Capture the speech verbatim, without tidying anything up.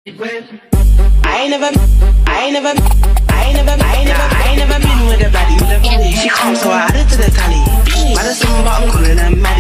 I ain't never, I ain't never, I ain't never, I ain't never, I ain't never been with a baddie. She comes so I added to the tally. Madison, but I'm calling her Maddie.